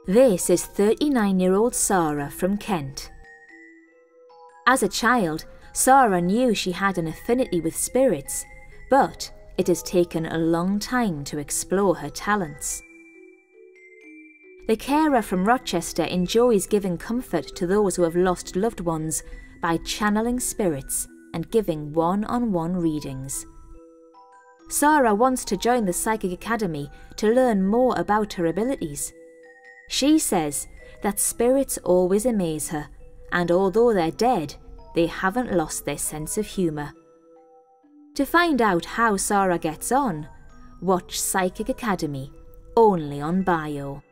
This is 39-year-old Sara from Kent. As a child, Sara knew she had an affinity with spirits, but it has taken a long time to explore her talents. The carer from Rochester enjoys giving comfort to those who have lost loved ones by channeling spirits and giving one-on-one readings. Sara wants to join the Psychic Academy to learn more about her abilities. She says that spirits always amaze her, and although they're dead, they haven't lost their sense of humour. To find out how Sara gets on, watch Psychic Academy, only on Bio.